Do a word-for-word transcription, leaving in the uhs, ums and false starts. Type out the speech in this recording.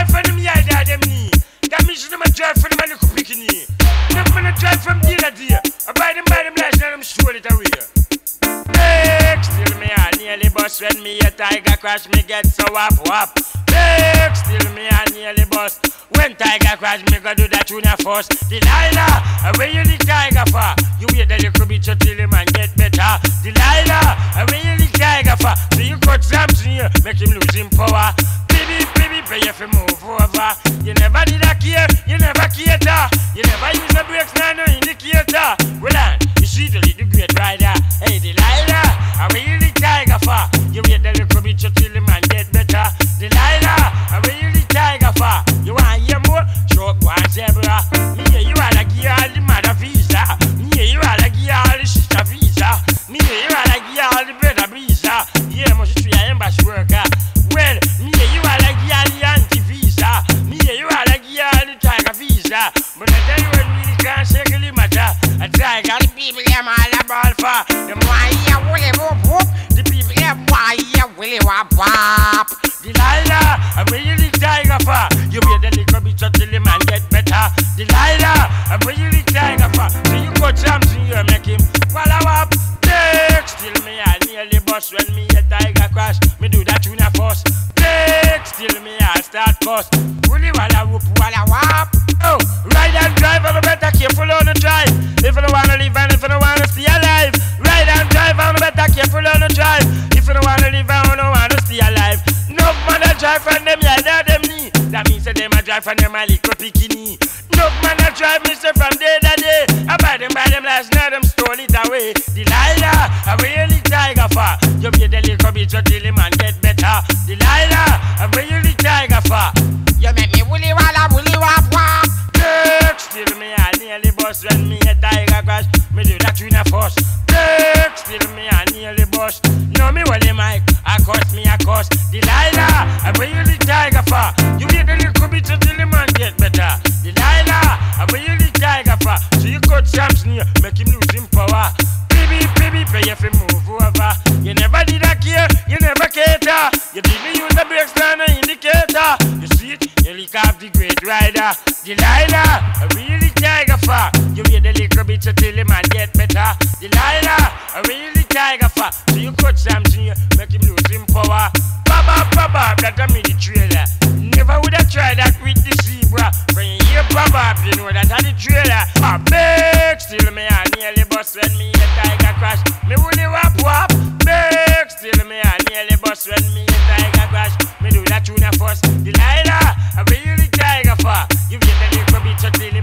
drive for them yeah that them knee. That means them a drive for them a little bikini. Never gonna drive from deal to deal. I buy them by them last and them stroll it away. Next, still me I nearly bust when me a tiger crash me get so wap wap. Next, still me I nearly bust when tiger crash me go do that tuna first. Delilah, where you the tiger for? You wait a little bit till the man get better. Delilah, where you the tiger for? So you cut something here, make him lose him power. Baby, baby, pay if you move over. You never did a care, you never cater. You never use the brakes, now no indicator. Well on, you see the little great rider. Hey Delilah, where you the tiger for? You wait a little bit till the man get better. Delilah, where you the tiger for? You want hear more? Show up one zebra. Me you are like you all the mother visa. Me you are like you all the sister visa. Me you are like you all the brother visa. Yeah, must be a embassy worker. Well, me you are like you all the anti visa. Me you are like you all the tiger visa. But I tell you when we can't circle the matter. I try got the people them all a ball for. Them why you willy whoop whoop. The people them why you willy whoop whoop. Delilah, where you the tiger for? You be the little bit till the man get better. Delilah, where you the tiger for? So you got something you make him walla wop. Next, still me I nearly bust when me a tiger crash. Me do that tuna first. Next, still me I start first. Willy walla whoop walla wop. Oh, ride and drive, I'm better careful on the drive. If you don't wanna live and if you don't wanna stay alive. Ride and drive, I'm better careful on the drive. If you don't wanna live and you don't wanna stay alive. No man a drive from them, yeah, now them knee. That means that them a drive from them a little bikini. No man a drive, mister, from day to day. I buy them, buy them last night, them stole it away. Delilah, I really tiger for. You be the little bit till the man get better. Delilah, I really tiger for. You make me woolly walla, woolly wap wap. Next, still me I nearly bust when me a tiger crash. Me do that tuna first. Next, still me I nearly bust. No me well mic, I cost me a cost. Delilah, I bring you the tiger for. You get the little bit till the man get better. Delilah, I bring you the tiger for. So you cut something here, make him lose him power. Baby, baby, pay if you move over. You never did a care, you never cater. You didn't use the brakes, now no indicator. You see it, you lick off the great rider. Delilah, I really tiger for. You get the little bit till the man get better. Delilah, I really tiger for. So you cut something here, make him lose him power. Baba, baba, that I made the trailer. Never would have tried that with the zebra. When you hear baba, you know that I the trailer. I beg, still me I nearly bust when me a tiger crash. Me woolly wap wap. Beg, still me I nearly bust when me a tiger crash. Me do that tuna first. Delilah, I really tiger for. You get the little bit till